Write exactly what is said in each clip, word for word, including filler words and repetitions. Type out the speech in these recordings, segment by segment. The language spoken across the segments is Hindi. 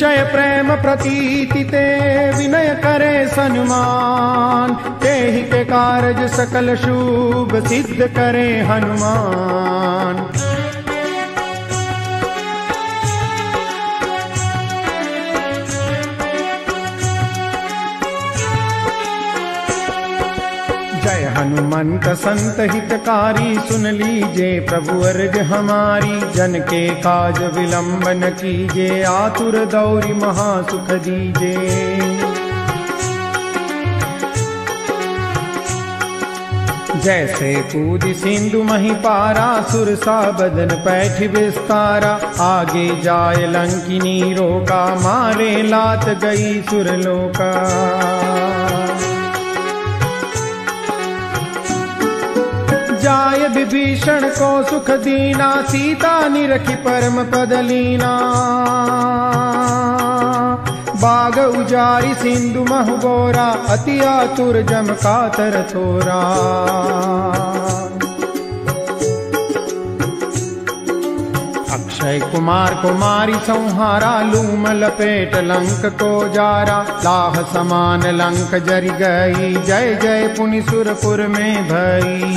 निश्चय प्रेम प्रतीति ते विनय करे सन्मान, तेहि के कारज सकल शुभ सिद्ध करे हनुमान। जय हनुमंत संत हितकारी, सुन लीजे प्रभु अर्ज हमारी। जन के काज विलंब न कीजे, आतुर दौरि महासुख दीजे। जैसे कूद सिंधु मही पारा, सुरसा बदन पैठ विस्तारा। आगे जाय लंकिनी रोका, मारे लात गई सुरलोका। जाय विभीषण को सुख दीना, सीता निरखी परम पद लीना। बाग उजारी सिंधु महु बोरा, अति आतुर जम कातर थोरा। अक्षय कुमार कुमारी संहारा, लूम लपेट लंक को जारा। लाह समान लंक जरि गई, जय जय पुनि सुरपुर में भई।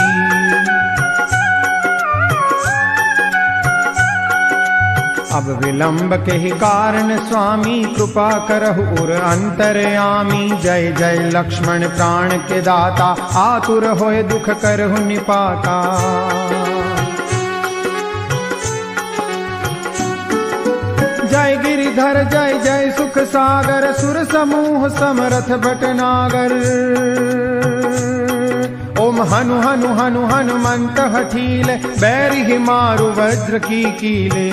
अब विलंब के ही कारण स्वामी, कृपा करहु उर अंतरयामी। जय जय लक्ष्मण प्राण के दाता, आतुर होय दुख करहु निपाता। जय गिरिधर जय जय सुख सागर, सुर समूह समरथ भटनागर। ओम हनु हनु हनु हनुमंत हठीले, बैरि ही मारु वज्र की कीले।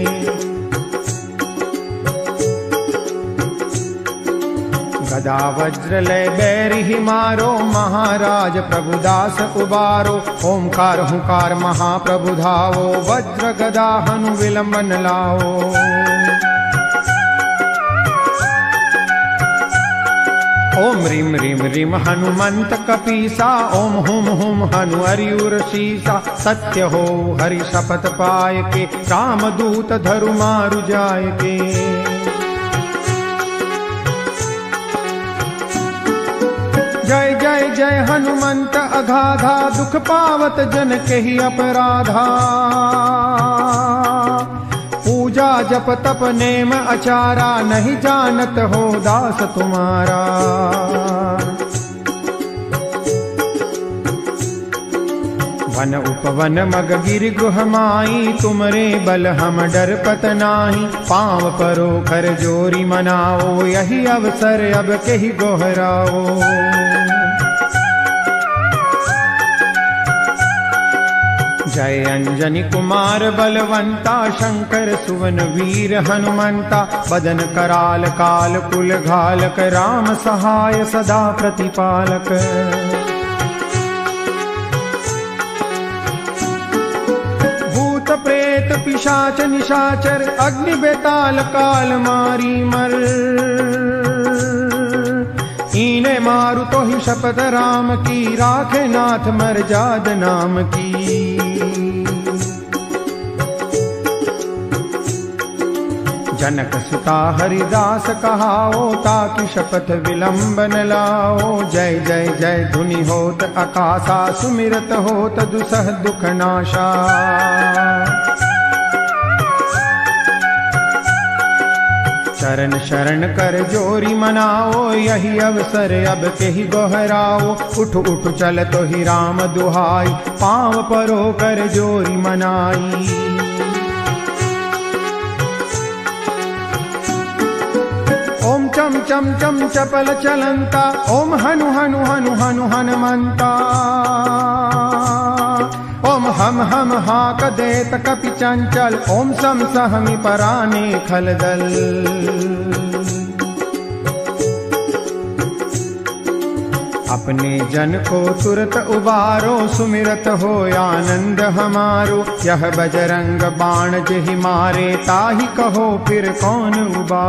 गदा वज्र लय बैरि ही मारो, महाराज प्रभुदास उबारो। ओमकार हुंकार महाप्रभु धावो, वज्र गदा हनु विलंब न लाओ। ओम रीम रीम रीम हनुमंत कपीसा, ओम हुम हुम हनु हरिउर शीसा। सत्य हो हरि शपथ पाय के, राम दूत धरु मारु जाय के। जय जय जय हनुमंत अगाधा, दुख पावत जन के ही अपराधा। पूजा जप तप नेम अचारा, नहीं जानत हो दास तुम्हारा। वन उपवन मग गिर गुह माई, तुमरे बल हम डर पत नाही। पाँव परो कर जोरी मनाओ, यही अवसर अब कही गोहराओ। जय अंजनी कुमार बलवंता, शंकर सुवन वीर हनुमंता। बदन कराल काल कुल घालक, राम सहाय सदा प्रतिपालक। भूत प्रेत पिशाच निशाचर, अग्नि बेताल काल मारी मर। इने मारु तो ही शपथ राम की, राखे नाथ मर्याद नाम की। जनक सुता हरिदास कहाओ, ताकि शपथ विलंब न लाओ। जय जय जय धुनि होत आकाशा, सुमिरत होत दुसह दुख नाशा। चरण शरण कर जोरी मनाओ, यही अवसर अब के ही दोहराओ। उठ उठ चल तो ही राम दुहाई, पाँव परो कर जोरी मनाई। ओम चम चम चम चपल चलंता, ओम हनु हनु हनु हनु हनुमंता। ओम हम हम हाक देत कपि चंचल, ओम सम सहमि पराने खलदल। अपने जन को तुरत उबारो, सुमिरत हो आनंद हमारो। यह बजरंग बाण जेहि मारे, ताहि कहो फिर कौन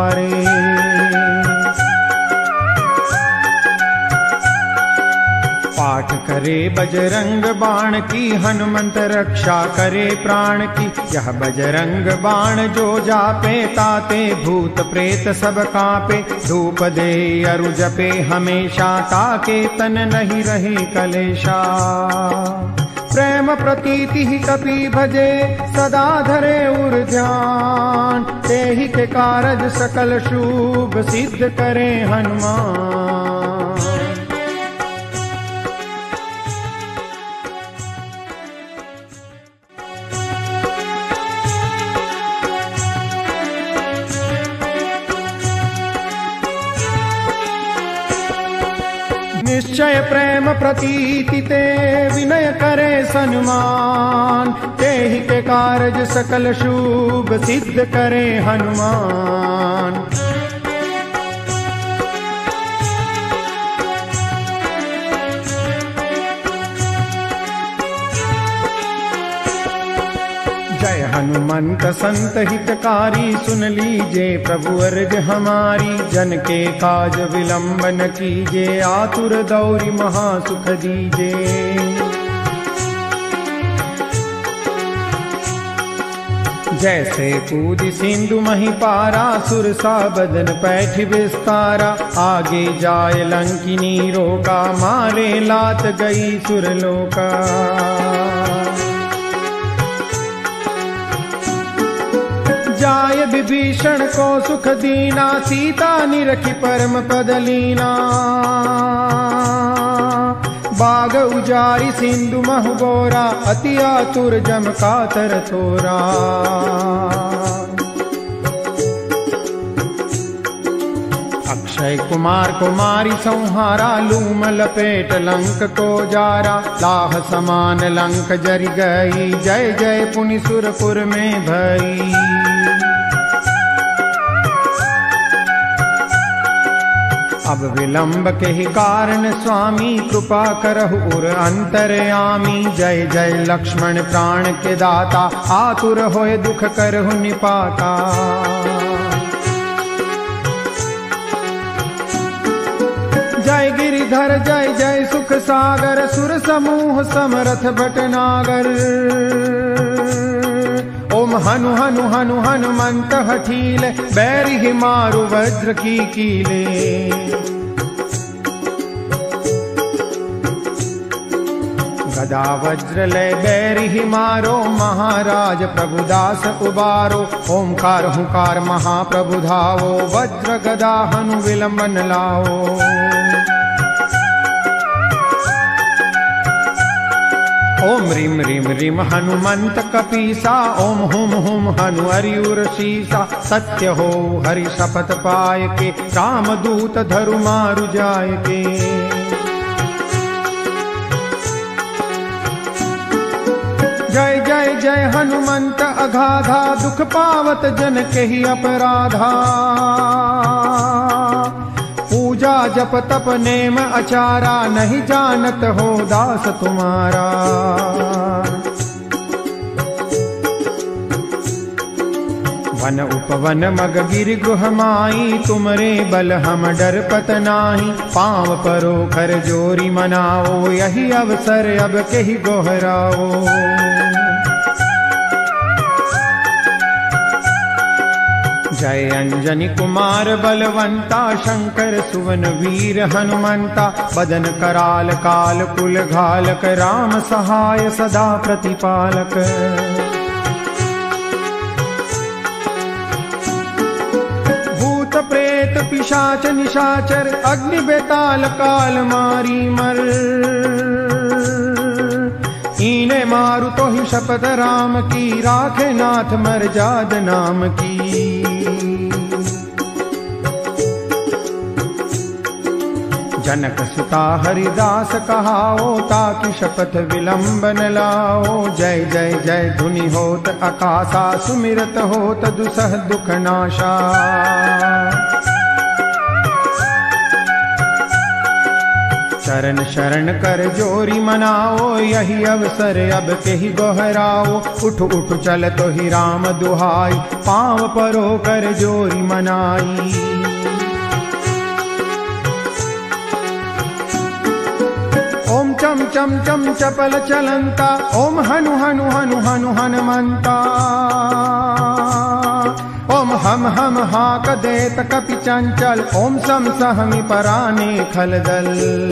उबारे। पाठ करे बजरंग बाण की, हनुमंत रक्षा करे प्राण की। यह बजरंग बाण जो जापे, ताते भूत प्रेत सब कांपे। धूप दे अरु जपे हमेशा, ताके तन नहीं रहे कलेशा। प्रेम प्रतीति ही कपि भजे, सदा धरे उर ध्यान। तेहि के कारज सकल शुभ, सिद्ध करे हनुमान। निश्चय प्रेम प्रतीति ते, विनय करे सन्मान। तेहि के कारज सकल शुभ, सिद्ध करे हनुमान। जय हनुमंत संत हितकारी, सुन लीजे प्रभु अर्ज हमारी। जन के काज विलंब न कीजे, आतुर दौरी महासुख दीजे। जैसे कूद सिंधु मही पारा, सुरसा बदन पैठ विस्तारा। आगे जाय लंकिनी रोका, मारे लात गई सुरलोका। जाय विभीषण को सुख दीना, सीता निरखी परम पद लीना। बाग उजारी सिंधु महु बोरा, अति आतुर जम कातर थोरा। अक्षय कुमार कुमारी संहारा, लूम लपेट लंक को जारा। लाह समान लंक जरि गई, जय जय पुनि सुरपुर में भई। अब विलंब के ही कारण स्वामी, कृपा करहु उर अंतरयामी। जय जय लक्ष्मण प्राण के दाता, आतुर होय दुख करहु निपाता। जय गिरिधर जय जय सुख सागर, सुर समूह समरथ भटनागर। ओम हनु हनु हनु हनुमंत हठीले, बैरि ही मारु वज्र की कीले। गदा वज्र ले बैरि ही मारो, महाराज प्रभु दास उबारो। ओंकार हुंकार महाप्रभु धावो, वज्र गदा हनु विलंबन लाओ। ओम रीम रीम रीम हनुमंत कपीसा, ओम हुम हुम हनु हरिउर शीसा। सत्य हो हरि शपथ पाय के, राम दूत धरु मारु जाय के। जय जय जय हनुमंत अगाधा, दुख पावत जन के ही अपराधा। पूजा जप तप नेम अचारा, नहीं जानत हो दास तुम्हारा। वन उपवन मग गिर गुह माई, तुमरे बल हम डर पत नाही। पाँव परो कर जोरी मनाओ, यही अवसर अब के ही गोहराओ। जय अंजनी कुमार बलवंता, शंकर सुवन वीर हनुमंता। बदन कराल काल कुल घालक, राम सहाय सदा प्रतिपालक। भूत प्रेत पिशाच निशाचर, अग्नि बेताल काल मारी मर। ईने मारु तो ही शपथ राम की, राखे नाथ मर्याद नाम की। जनक सुता हरिदास कहाओ, ताकि शपथ विलंब न लाओ। जय जय जय धुनि होत आकाशा, सुमिरत होत दुसह दुख नाशा। चरण शरण कर जोरी मनाओ, यही अवसर अब के ही दोहराओ। उठ उठ चल तो ही राम दुहाई, पाँव परो कर जोरी मनाई। ओम चम चम चम चपल चलंता, ओम हनु हनु हनु हनु हनुमंता। ओम हम हम हाक देत कपि चंचल, ओम सम सहमि पराने खलदल।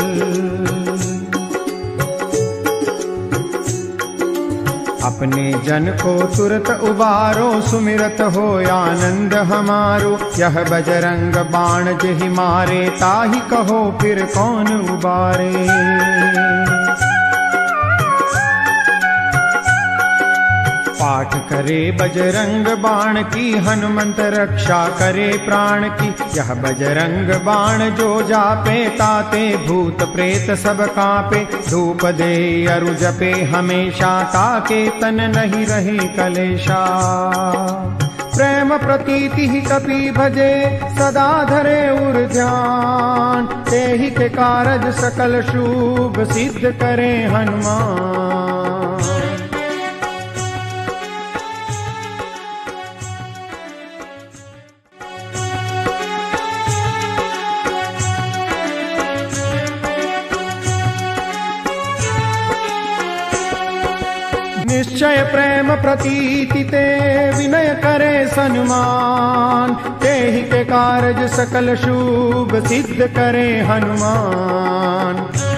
अपने जन को तुरत उबारो, सुमिरत हो आनंद हमारो। यह बजरंग बाण जेहि मारे, ताहि कहो फिर कौन उबारे। पाठ करे बजरंग बाण की, हनुमंत रक्षा करे प्राण की। यह बजरंग बाण जो जापे, ताते भूत प्रेत सब कांपे। धूप दे अरु जपे हमेशा, ताके तन नहीं रहे कलेशा। प्रेम प्रतीति ही कपि भजे, सदा धरे उर ध्यान। तेहि के कारज सकल शुभ, सिद्ध करे हनुमान। निश्चय प्रेम प्रतीति ते, विनय करे सन्मान। तेहि के कारज सकल शुभ, सिद्ध करे हनुमान।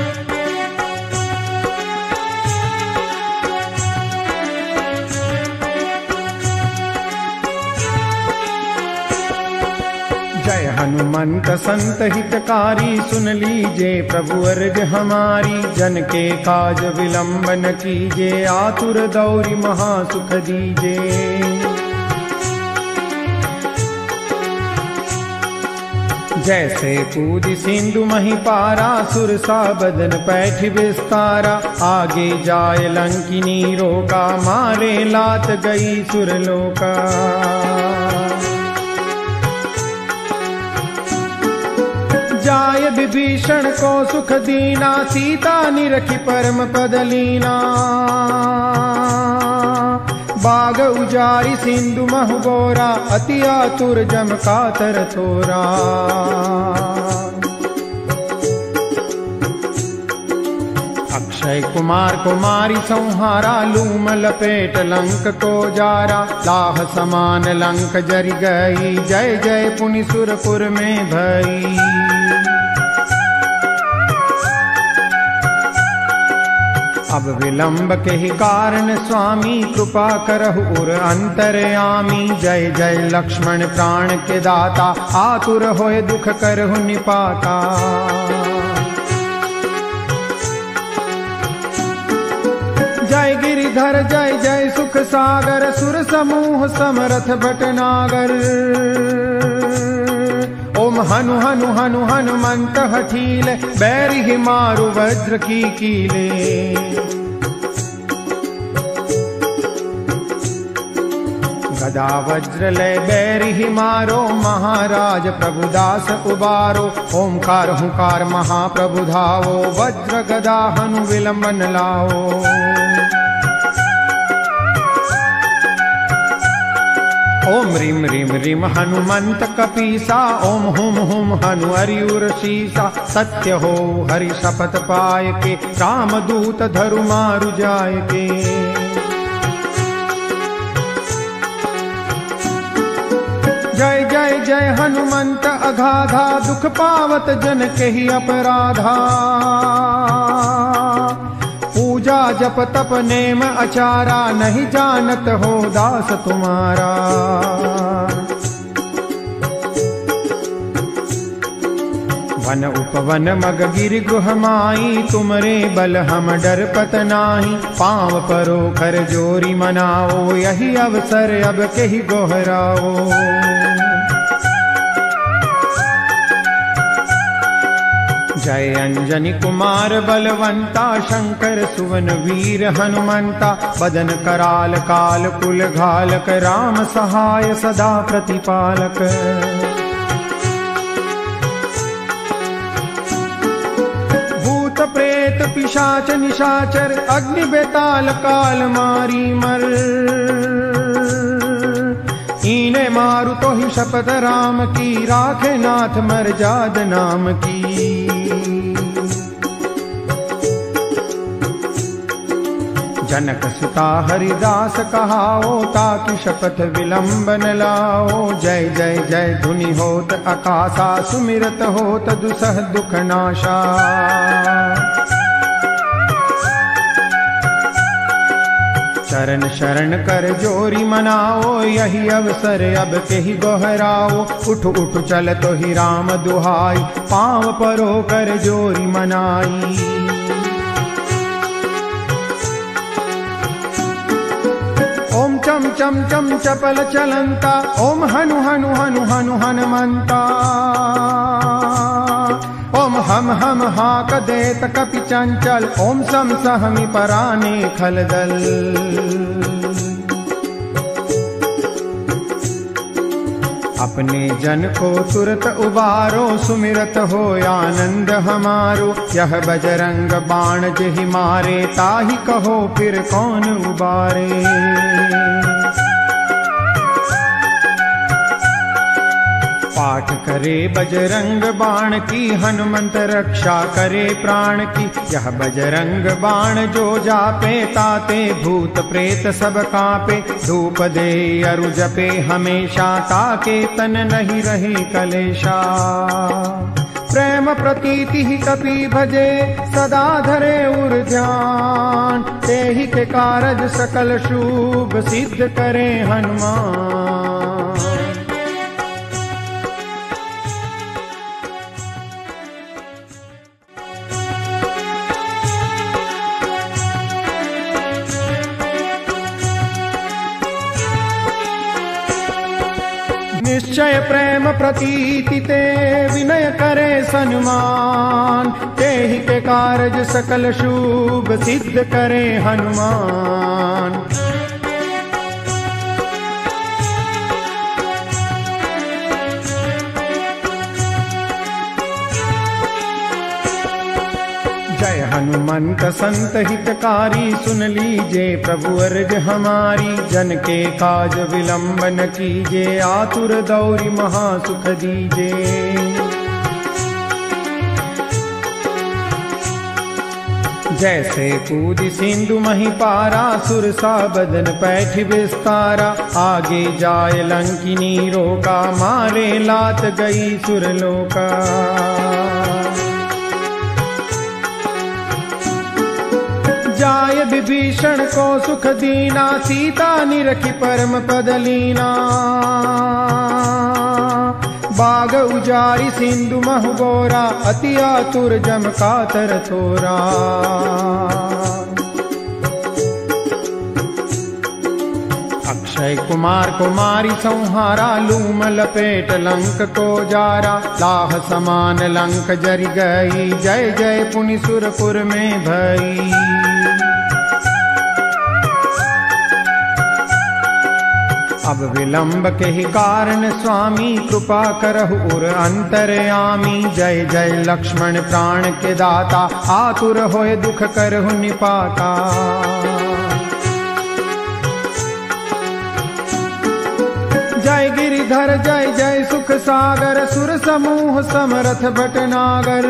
जय हनुमंत संत हितकारी, सुन लीजे प्रभु अर्ज हमारी। जन के काज विलंब न कीजे, आतुर दौरि महासुख दीजे। जैसे कूदि सिंधु मही पारा, सुरसा बदन पैठ विस्तारा। आगे जाय लंकिनी रोका, मारे लात गई सुरलोका। जाय विभीषण को सुख दीना, सीता निरखी परम पद लीना। बाग उजारी सिंधु महु बोरा, अति आतुर जम कातर थोरा। अक्षय कुमार कुमारी संहारा, लूम लपेट लंक को जारा। लाह समान लंक जरि गई, जय जय पुनि सुरपुर में भई। अब विलंब के ही कारण स्वामी, कृपा करहु उर अंतरयामी। जय जय लक्ष्मण प्राण के दाता, आतुर होए दुख करहु निपाता। जय गिरिधर जय जय सुख सागर, सुर समूह समरथ भटनागर। ओम हनु हनु हनु हनुमंत हठीले, बैरि ही मारु वज्र की कीले। गदा वज्र लय बैरि ही मारो, महाराज प्रभुदास उबारो। ओंकार हुंकार महाप्रभु धावो, वज्र गदा हनु विलंबन लाओ। ओम रीम रीम रीम हनुमंत कपीसा, ओम हुम हुम हनु हरिउर शीसा। सत्य हो हरि शपथ पाय के, रामदूत धरु मारु जाय के। जय जय जय हनुमंत अगाधा, दुख पावत जन के ही अपराधा। पूजा जप तप नेम अचारा, नहीं जानत हो दास तुम्हारा। वन उपवन मग गिरि गुह माई, तुमरे बल हम डरपत नाही। पाँव परो कर जोरी मनाओ, यही अवसर अब केहि गोहराओ। जय अंजनी कुमार बलवंता, शंकर सुवन वीर हनुमंता। बदन कराल काल कुल घालक, राम सहाय सदा प्रतिपालक। भूत प्रेत पिशाच निशाचर, अग्नि बेताल काल मारी मर। इने मारु तो ही शपथ राम की, राखे नाथ मर जाद नाम की। जनक सुता हरिदास कहाओ, ताकि शपथ विलंब न लाओ। जय जय जय धुनि होत आकाशा, सुमिरत होत दुसह दुख नाशा। चरण शरण कर जोरी मनाओ, यही अवसर अब केहि गोहराओ। उठ उठ चल तो ही राम दुहाई, पाँव परो कर जोरी मनाई। ओम चम चम चम चपल चलंता, ओम हनु हनु हनु हनु हनुमंता। ओम हम हम हाक देत कपि चंचल, ओम सम सहमि पराने खलदल। अपने जन को तुरत उबारो, सुमिरत हो आनंद हमारो। यह बजरंग बाण जेहि मारे, ताहि कहो फिर कौन उबारे। पाठ करे बजरंग बाण की, हनुमंत रक्षा करे प्राण की। यह बजरंग बाण जो जापे, ताते भूत प्रेत सब कांपे। धूप दे अरु जपे हमेशा, ताके तन नहीं रहे कलेशा। प्रेम प्रतीति ही कपि भजे, सदा धरे उर ध्यान। तेहि के कारज सकल शुभ, सिद्ध करे हनुमान। निश्चय प्रेम प्रतीति ते, विनय करे सन्मान। तेहि के कारज सकल शुभ, सिद्ध करे हनुमान। जय हनुमंत संत हितकारी, सुन लीजे प्रभु अर्ज हमारी। जन के काज विलंब न कीजे, आतुर दौरी महासुख दीजे। जैसे कूद सिंधु मही पारा, सुरसा बदन पैठ विस्तारा। आगे जाय लंकिनी रोका, मारे लात गई सुरलोका। जाय विभीषण को सुख दीना, सीता निरखी परम पद लीना। बाग उजारी सिंधु महु बोरा, अति आतुर जम कातर थोरा। अक्षय कुमार कुमारी संहारा, लूम लपेट लंक को जारा। लाह समान लंक जरि गई, जय जय पुनि सुरपुर में भई। अब विलंब के ही कारण स्वामी, कृपा करहु उर अंतरयामी। जय जय लक्ष्मण प्राण के दाता, आतुर होय दुख करहु निपाता। जय गिरिधर जय जय सुख सागर, सुर समूह समरथ भटनागर।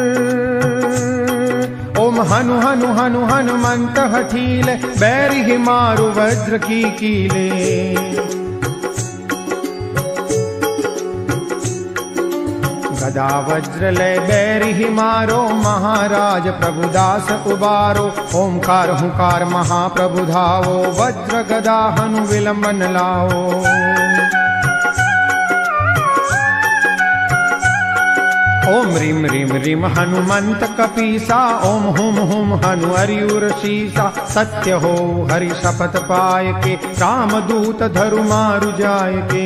ओम हनु हनु हनु हनुमंत हठीले, बैरि ही मारु वज्र की कीले। गदा वज्र ले बैरि ही मारो, महाराज प्रभुदास उबारो। ओंकार हुंकार महाप्रभु धावो, वज्र गदा हनु विलंब न लाओ। ओम रीम रीम रीम हनुमंत कपीसा, ओम हुम हुम हनु हरिउर शीसा। सत्य हो हरि शपथ पाय के, राम दूत धरु मारु जाय के।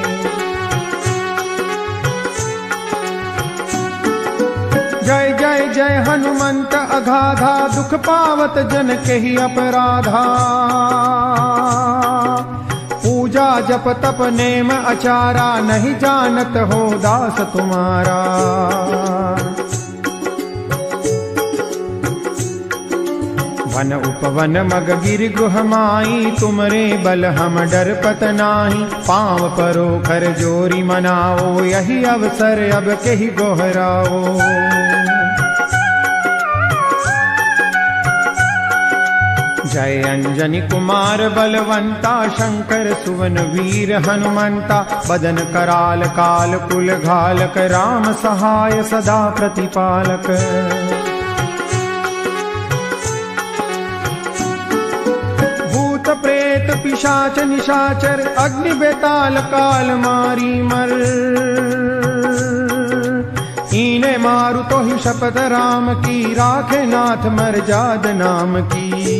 जय जय जय हनुमंत अगाधा, दुख पावत जन के ही अपराधा। पूजा जप तप नेम अचारा, नहीं जानत हो दास तुम्हारा। वन उपवन मग गिर गुह माई, तुमरे बल हम डर पत नाही। पाँव परो कर जोरी मनाओ, यही अवसर अब केहि गोहराओ। जय अंजनी कुमार बलवंता, शंकर सुवन वीर हनुमंता, बदन कराल काल कुल घालक, राम सहाय सदा प्रतिपालक। भूत प्रेत पिशाच निशाचर, अग्नि बेताल काल मारी मर, ईने मारु तो ही शपथ राम की, राखे नाथ मर्याद नाम की।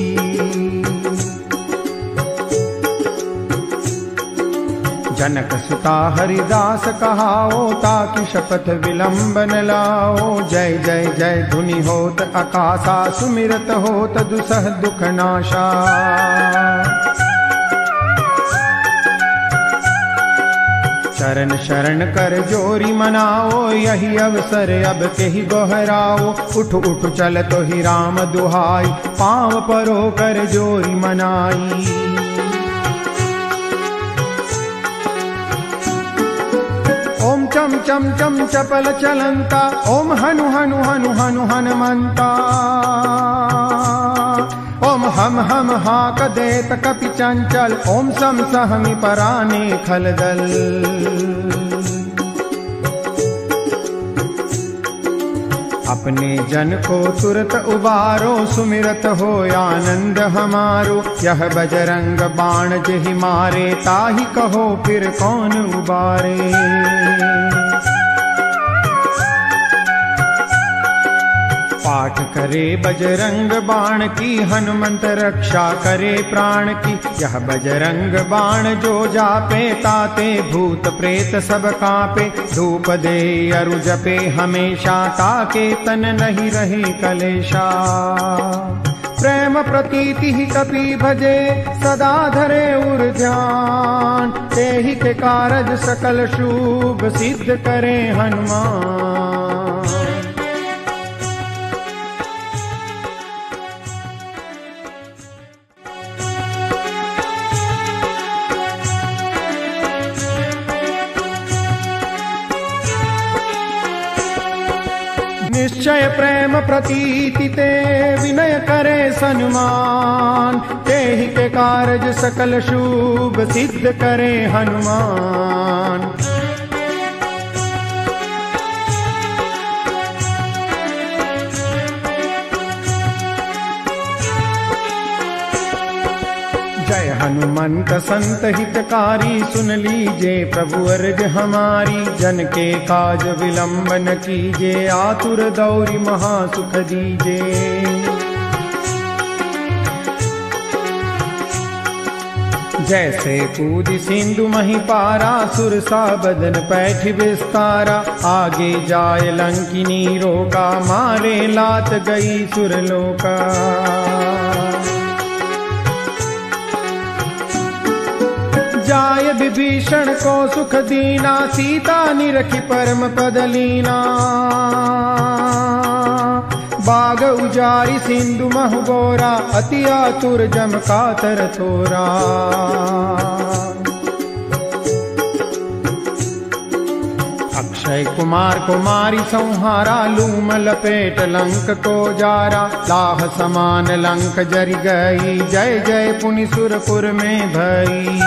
जनक सुता हरिदास कहाओ, ताकि शपथ विलंब न लाओ। जय जय जय धुनि होत आकाशा, सुमिरत होत दुसह दुख नाशा। चरण शरण कर जोरी मनाओ, यही अवसर अब केहि गोहराओ। उठ उठ चल तो ही राम दुहाई, पाँव परो कर जोरी मनाई। ओम चम चम चम चपल चलंता, ओम हनु हनु हनु हनु हनुमंता। ओम हम हम हाक देत कपि चंचल, ओम सम सहमि पराने खलदल। अपने जन को तुरत उबारो, सुमिरत हो आनंद हमारो। यह बजरंग बाण जेहि मारे, ताहि कहो फिर कौन उबारे। पाठ करे बजरंग बाण की, हनुमंत रक्षा करे प्राण की। यह बजरंग बाण जो जापे, ताते भूत प्रेत सब कांपे। धूप दे अरु जपे हमेशा, ताके तन नहीं रहे कलेशा। प्रेम प्रतीति ही कपि भजे, सदा धरे उर ध्यान। तेहि के कारज सकल शुभ, सिद्ध करे हनुमान। निश्चय प्रेम प्रतीति ते, विनय करे सन्मान। तेहि के कारज सकल शुभ, सिद्ध करे हनुमान। जय हनुमंत संत हितकारी, सुन लीजे प्रभु अर्ज हमारी। जन के काज विलंब न कीजे, आतुर दौरी महासुख दीजे। जैसे कूद सिंधु मही पारा, सुरसा बदन पैठ विस्तारा। आगे जाय लंकिनी रोका, मारे लात गई सुरलोका। जाय विभीषण को सुख दीना, सीता निरखी परम पद लीना। बाग उजारी सिंधु महु गोरा, अति आतुर जम कातर थोरा। अक्षय कुमार कुमारी संहारा, लूम लपेट लंक को जारा। लाह समान लंक जरि गई, जय जय पुनि सुरपुर में भई।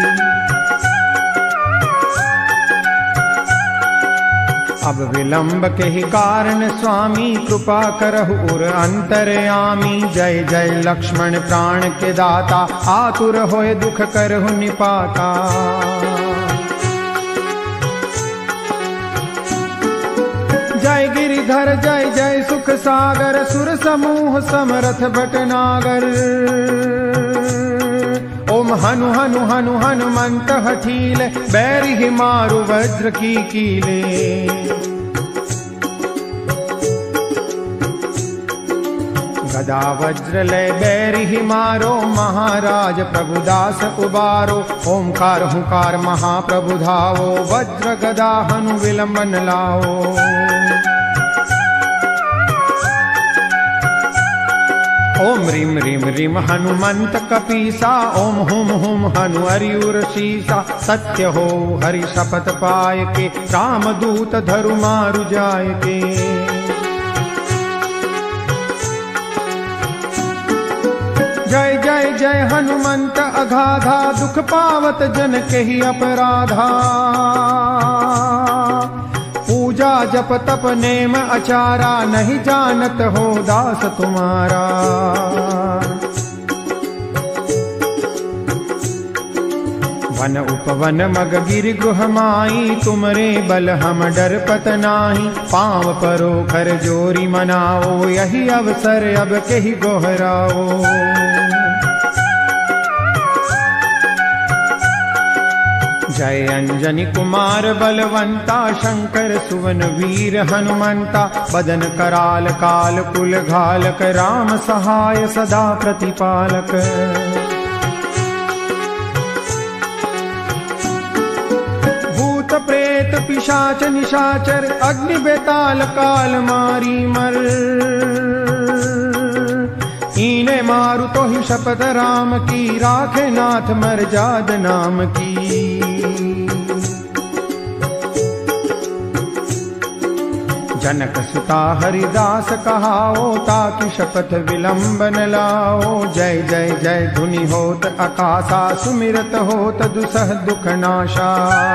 अब विलंब के ही कारण स्वामी, कृपा करहु उर अंतरयामी। जय जय लक्ष्मण प्राण के दाता, आतुर होए दुख करहु निपाता। जय गिरिधर जय जय सुख सागर, सुर समूह समरथ भटनागर। ओम हनु हनु हनु हनुमंत हठीले, बैरि ही मारु वज्र की कीले। गदा वज्र ले बैरि ही मारो, महाराज प्रभुदास उबारो। ओंकार हुंकार महाप्रभु धावो, वज्र गदा हनु विलंब न लाओ। ओम रीम रीम रीम हनुमंत कपीसा, ओम हुम हुम हनु हरिउर शीसा। सत्य हो हरि शपथ पाय के, राम दूत धरु मारु जाय के। जय जय हनुमंत अगाधा, दुख पावत जन केहि अपराधा। पूजा जप तप नेम अचारा, नहीं जानत हो दास तुम्हारा। वन उपवन मग गिर गुह माई, तुमरे बल हम डर पत नाही। पाँव परो कर जोरी मनाओ, यही अवसर अब केहि गोहराओ। जय अंजनी कुमार बलवंता, शंकर सुवन वीर हनुमंता। बदन कराल काल कुल घालक, राम सहाय सदा प्रतिपालक। प्रेत पिशाच निशाचर, अग्नि बेताल काल मारी मर। इने मारु तो ही शपथ राम की, राखे नाथ मर्याद नाम की। जनक सुता हरिदास कहाओ, ताकि शपथ विलंब न लाओ। जय जय जय धुनि होत आकाशा, सुमिरत होत दुसह दुख नाशा।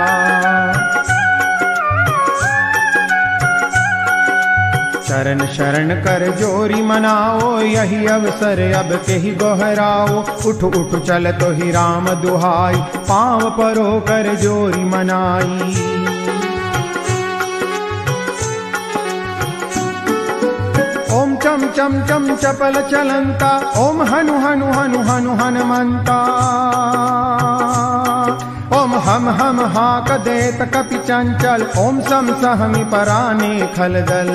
चरण शरण कर जोरी मनाओ, यही अवसर अब केहि गोहराओ। उठ उठ चल तो ही राम दुहाई, पाँव परो कर जोरी मनाई। ओम चम चम चम चपल चलंता, ओम हनु हनु हनु हनु हनुमंता। ओम हम हम हाक देत कपि चंचल, ओम सम सहमि पराने खलदल।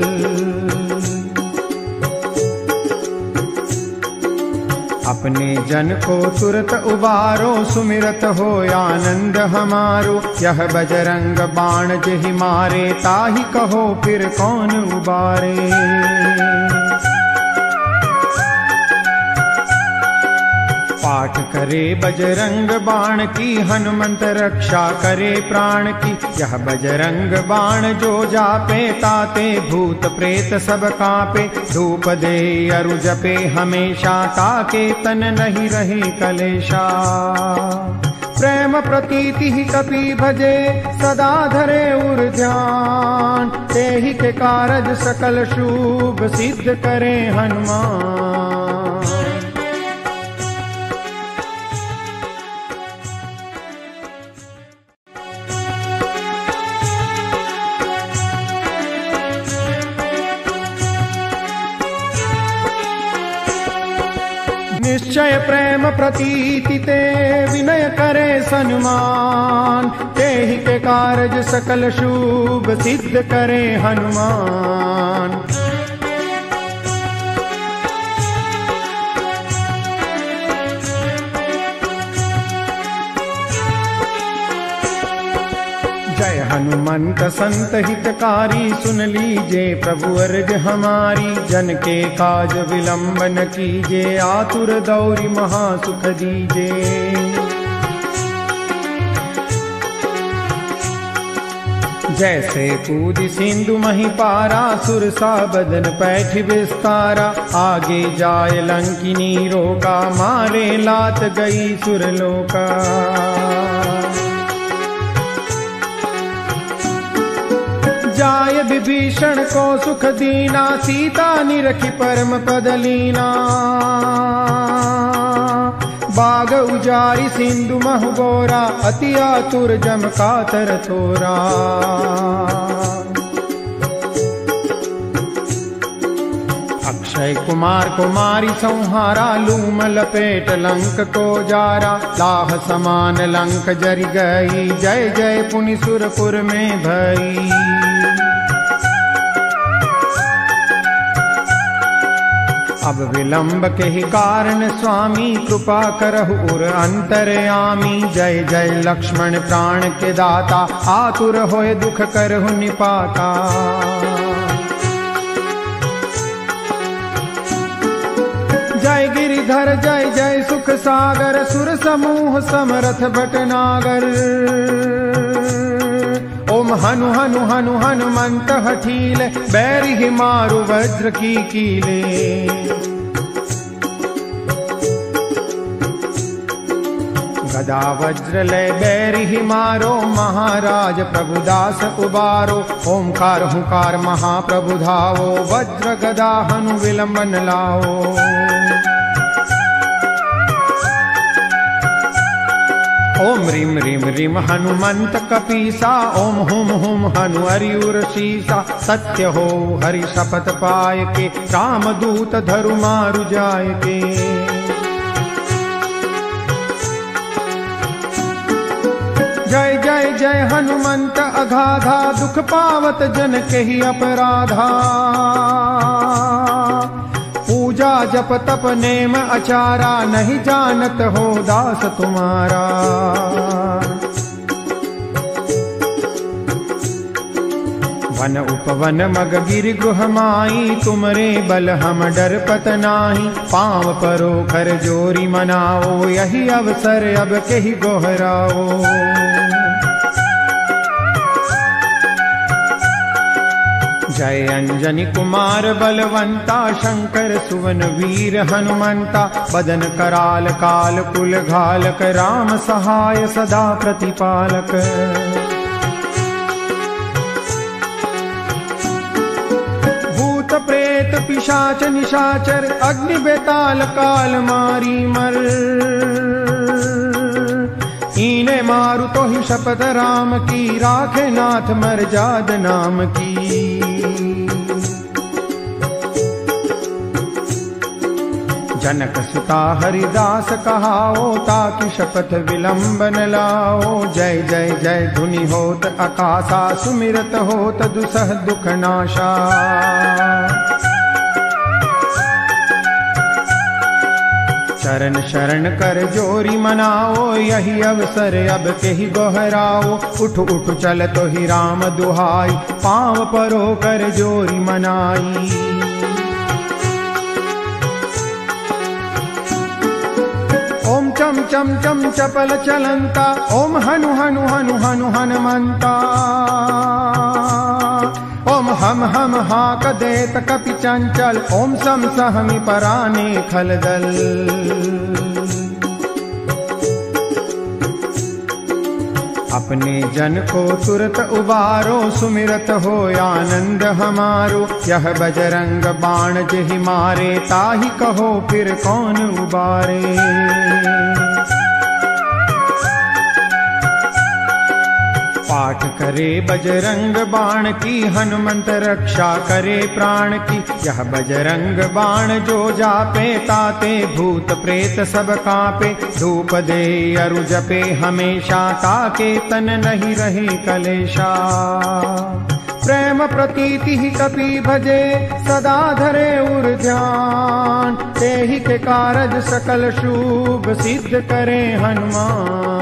अपने जन को तुरत उबारो, सुमिरत हो आनंद हमारो। यह बजरंग बाण जेहि मारे, ताहि कहो फिर कौन उबारे। पाठ करे बजरंग बाण की, हनुमंत रक्षा करे प्राण की। यह बजरंग बाण जो जापे, ताते भूत प्रेत सब कांपे। धूप दे अरु जपे हमेशा, ताके तन नहीं रहे कलेशा। प्रेम प्रतीति ही कपि भजे, सदा धरे उर ध्यान। तेहि के कारज सकल शुभ, सिद्ध करे हनुमान। निश्चय प्रेम प्रतीति ते, विनय करे सन्मान। तेहि के कारज सकल शुभ, सिद्ध करे हनुमान। जय हनुमंत संत हितकारी, सुन लीजे प्रभु अर्ज हमारी। जन के काज विलंब न कीजे, आतुर दौरी महासुख दीजे। जैसे कूद सिंधु मही पारा, सुरसा बदन पैठ विस्तारा। आगे जाय लंकिनी रोका, मारे लात गई सुरलोका। जाय विभीषण को सुख दीना, सीता निरखी परम पद लीना। बाग उजारी सिंधु महु बोरा, अति आतुर जम कातर थोरा। अक्षय कुमार कुमारी संहारा, लूम लपेट लंक को जारा। लाह समान लंक जरि गई, जय जय पुनि सुरपुर में भई। अब विलंब के ही कारण स्वामी, कृपा करहु उर अंतरयामी। जय जय लक्ष्मण प्राण के दाता, आतुर होय दुख करहु निपाता। जय गिरिधर जय जय सुख सागर, सुर समूह समरथ भटनागर। ओम हनु हनु हनु हनुमंत हठीले, बैरि ही मारु वज्र की कीले। गदा वज्र लय बैरी मारो, महाराज प्रभुदास उबारो। ओंकार हुंकार महाप्रभु धावो, वज्र गदा हनु विलंबन लाओ। ओम ह्रीम ह्रीम ह्रीम हनुमंत कपीसा, ओम हुम हुम हनु हरिउर शीसा। सत्य हो हरि शपथ पाय के, रामदूत धरु मारु जाय के। जय जय जय हनुमंत अगाधा, दुख पावत जन केहि अपराधा। पूजा जप तप नेम अचारा, नहीं जानत हो दास तुम्हारा। वन उपवन मग गिरि गृह माई, तुमरे बल हम डर पत नाही। पाँव परो कर जोरी मनाओ, यही अवसर अब केहि गोहराओ। जय अंजनी कुमार बलवंता, शंकर सुवन वीर हनुमंता। बदन कराल काल कुल घालक, राम सहाय सदा प्रतिपालक। भूत प्रेत पिशाच निशाचर, अग्नि बेताल काल मारी मर। ईने मारु तो ही शपथ राम की, राखे नाथ मर्याद नाम की। जनक सुता हरिदास कहाओ, ताकि शपथ विलंबन लाओ। जय जय जय धुनि होत आकाशा, सुमिरत होत दुसह दुख नाशा। चरण शरण कर जोरी मनाओ, यही अवसर अब केहि गोहराओ। उठ उठ चल तो ही राम दुहाई, पाँव परो कर जोरी मनाई। ओम चम चम चम चपल चलंता, ओम हनु हनु हनु हनु हनुमंता। ओम हम हम हाक देत कपि चंचल, ओम सम सहमि पराने खलदल। अपने जन को तुरत उबारो, सुमिरत हो आनंद हमारो। यह बजरंग बाण जेहि मारे, ताहि कहो फिर कौन उबारे। पाठ करे बजरंग बाण की, हनुमंत रक्षा करे प्राण की। यह बजरंग बाण जो जापे, ताते भूत प्रेत सब कांपे। धूप दे अरु जपे हमेशा, ताके तन नहीं रहे कलेशा। प्रेम प्रतीति ही कपि भजे, सदा धरे उर ध्यान। तेहि के कारज सकल शुभ, सिद्ध करे हनुमान।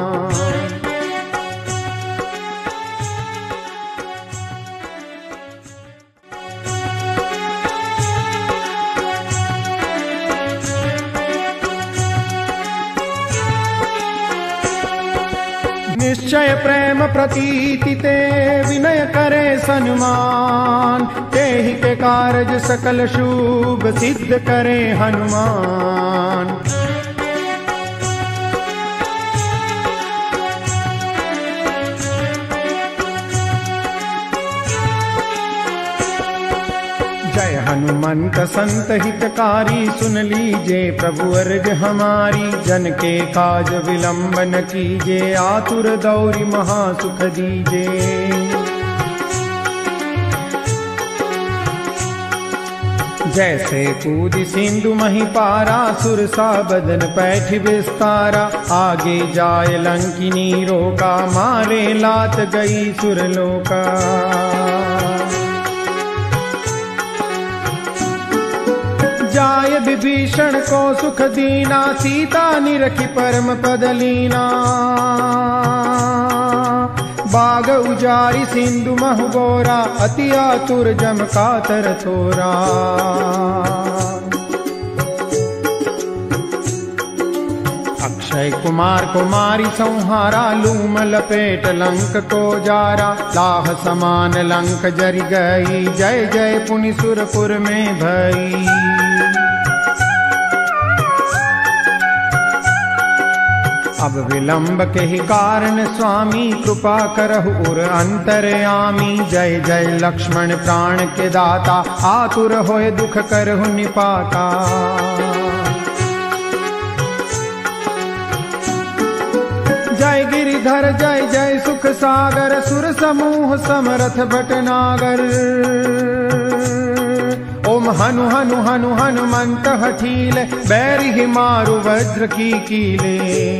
निश्चय प्रेम प्रतीति ते, विनय करे सन्मान। तेहि के कारज सकल शुभ, सिद्ध करे हनुमान। जय हनुमंत संत हितकारी, सुन लीजे प्रभु अर्ज हमारी। जन के काज विलंब न कीजे, आतुर दौरी महासुख दीजे। जैसे कूद सिंधु मही पारा, सुरसा बदन पैठ विस्तारा। आगे जाय लंकिनी रोका, मारे लात गई सुरलोका। जाय विभीषण को सुख दीना, सीता निरखी परम पद लीना। बाग उजारी सिंधु महु बोरा, अति आतुर जम कातर थोरा। अक्षय कुमार कुमारी संहारा, लूम लपेट लंक को जारा। लाह समान लंक जरि गई, जय जय पुनि सुरपुर में भई। अब अब विलंब के ही कारण स्वामी कृपा करहु उर अंतरयामी। जय जय लक्ष्मण प्राण के दाता आतुर होए दुख करहु निपाता। जय गिरिधर जय जय सुख सागर सुर समूह समरथ भटनागर। ओम हनु हनु हनु हनुमंत हठीले बैरि ही मारु वज्र की कीले।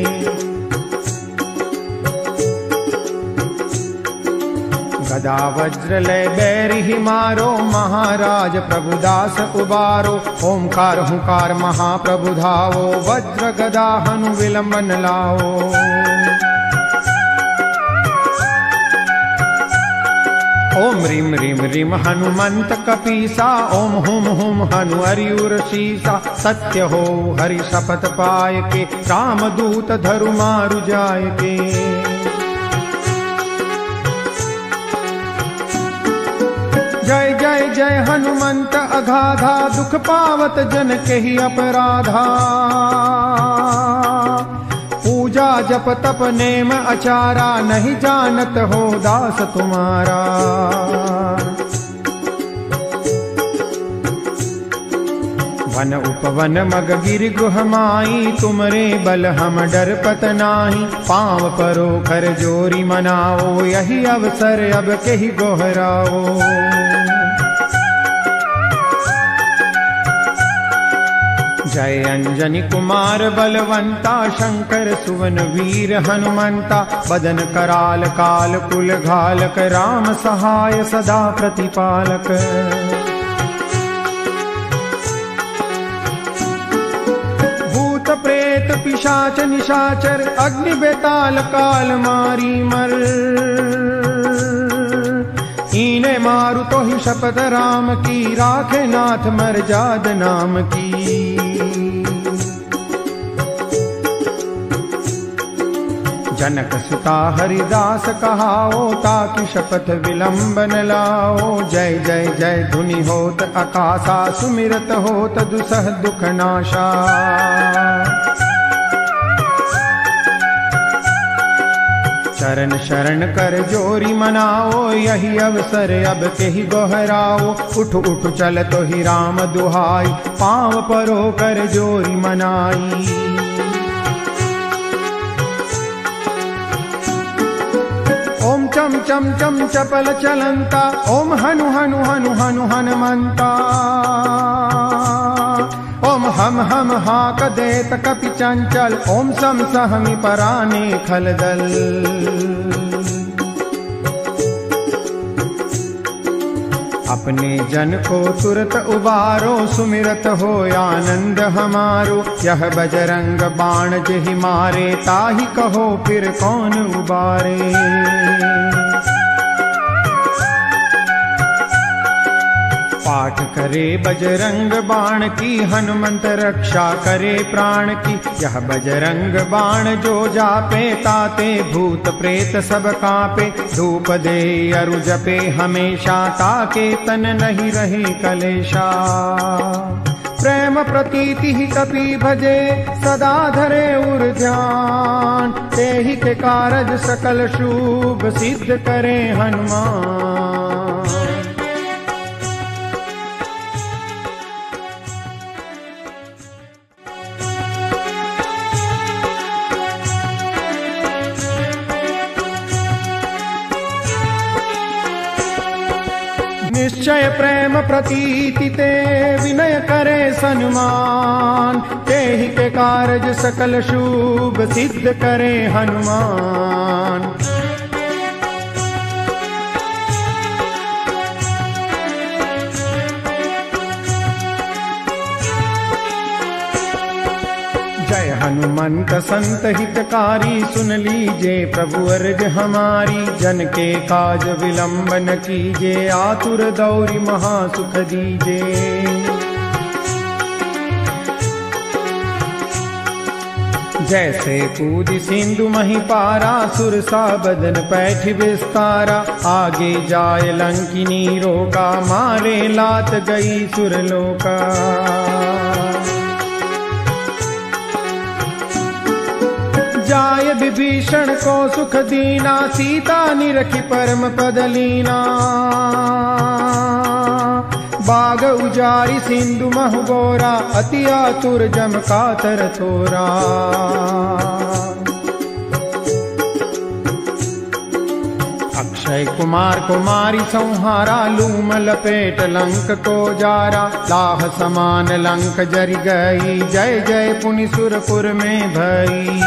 गदा वज्र लय बैरि ही मारो महाराज प्रभुदास उबारो। ओंकार हुंकार महाप्रभु धावो वज्र गदा हनु विलंबन लाओ। ओम रीम रीम रीम हनुमंत कपीसा ओम हुम हुम हनु हरिउर शीसा। सत्य हो हरि शपथ पाय के राम दूत धरु मारु जाय के। जय जय जय हनुमंत अगाधा दुख पावत जन के ही अपराधा। पूजा जप तप नेम अचारा नहीं जानत हो दास तुम्हारा। वन उपवन मग गिर गुह माई तुमरे बल हम डरपत नाही। पाँव परो कर जोरी मनाओ यही अवसर अब के ही गोहराओ। जय अंजनी कुमार बलवंता शंकर सुवन वीर हनुमंता। बदन कराल काल कुल घालक राम सहाय सदा प्रतिपालक। भूत प्रेत पिशाच निशाचर अग्नि बेताल काल मारी मर। इने मारु तो ही शपथ राम की राखे नाथ मर्याद नाम की। जनक सुता हरिदास कहाओ ताकि शपथ विलंब न लाओ। जय जय जय धुनि होत आकाशा सुमिरत होत दुसह दुख नाशा। चरण शरण कर जोरी मनाओ यही अवसर अब के ही गोहराओ। उठ उठ चल तो ही राम दुहाई पाँव परो कर जोरी मनाई। ओम चम चम चम चपल चलंता ओम हनु हनु हनु हनु हनुमंता। ओम हम हम हाक देत कपि चंचल ओम सम सहमि पराने खलदल। अपने जन को तुरत उबारो सुमिरत हो आनंद हमारो। यह बजरंग बाण जहि मारे ताहि कहो फिर कौन उबारे। पाठ करे बजरंग बाण की हनुमंत रक्षा करे प्राण की। यह बजरंग बाण जो जापे ताते भूत प्रेत सब कांपे। धूप दे अरु जपे हमेशा ताके तन नहीं रहे कलेशा। प्रेम प्रतीति ही कपि भजे सदा धरे उर ध्यान। तेहि के कारज सकल शुभ सिद्ध करे हनुमान। निश्चय प्रेम प्रतीति ते विनय करे सन्मान। तेहि के कारज सकल शुभ सिद्ध करे हनुमान। जय हनुमंत संत हितकारी सुन लीजे प्रभु अर्ज हमारी। जन के काज विलंब न कीजे आतुर दौरी महासुख दीजे। जैसे कूद सिंधु मही पारा सुरसा बदन पैठ विस्तारा। आगे जाय लंकिनी रोका मारे लात गई सुरलोका। जाय विभीषण को सुख दीना, सीता निरखी परम पद लीना। बाग उजारी सिंधु महु गोरा, अति आतुर जम कातर थोरा। अक्षय कुमार कुमारी संहारा, लूम लपेट लंक को जारा। लाह समान लंक जरि गई, जय जय पुनि सुरपुर में भई।